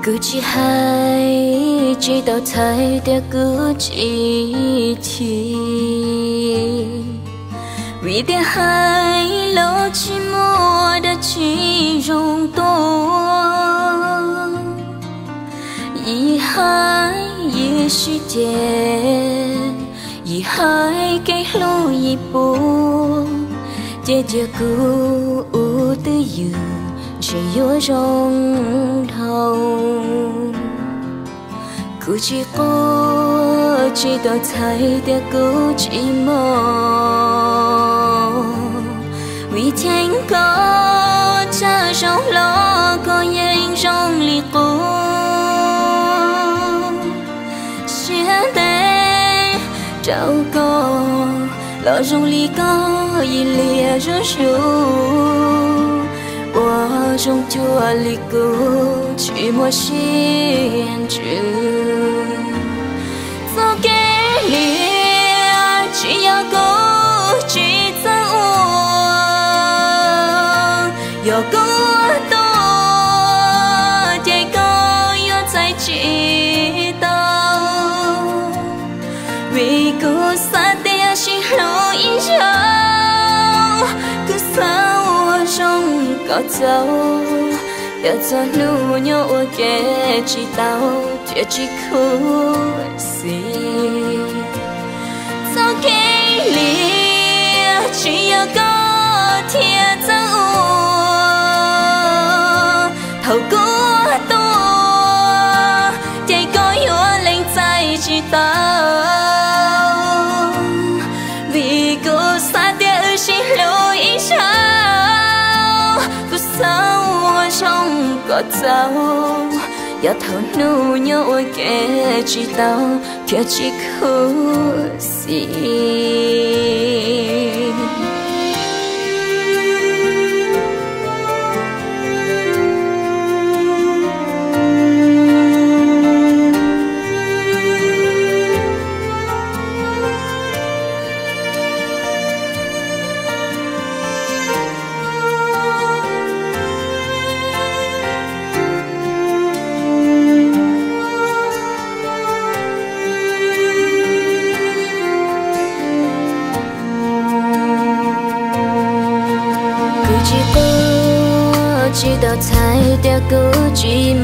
cứ chỉ hay chỉ đau thấy để cứ chỉ thì vì để hay lo chỉ mua đã chỉ rong to y hai y shi chế y hai cái lối y bố chế chế cứ tư dự chỉ yêu trong đầu cứ chỉ có chỉ đau thấy để cứ chỉ mong vì thiên có cha trong lo có yên trong ly cô chia tay trao có lo trong ly có y lìa rơi我终究离孤寂寞心知走给你只要够只在我有够多天高又在祈祷为孤撒的心路一生可撒我中高走，要走路有我给知道，却只可惜。走给你，只要够贴着我，透过多，天高有人在知道，为个撒点心路一生。我trong có dấu ya thấu nu nhớ ôi kẻ chỉ tao kia chỉ khổ gì chỉ đau thấy để cứ chỉ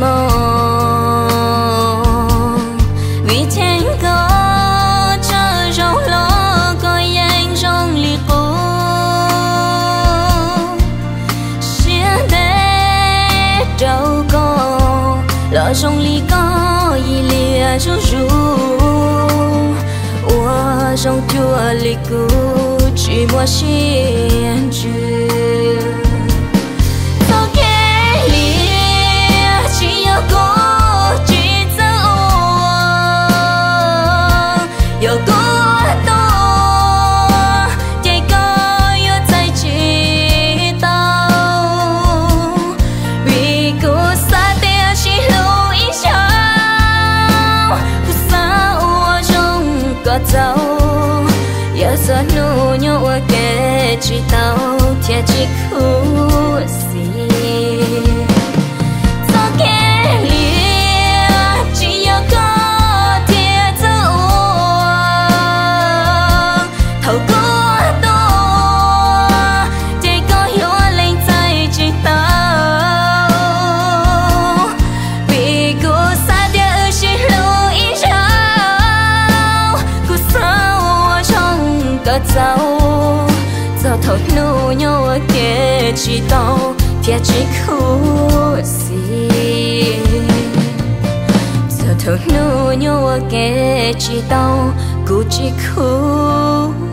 mong vì thiên có cho rong lo có yên trong ly cô chia để đâu có lo trong ly có y lìa ru ru我trong chua ly cô chỉ mua xin chữ有多多，这个又在祈祷，为个撒点心路一笑，不撒我中个走，要做努牛我给知道，天气苦死。走透路有我给知道，天只苦死。走透路有我给知道，孤只苦。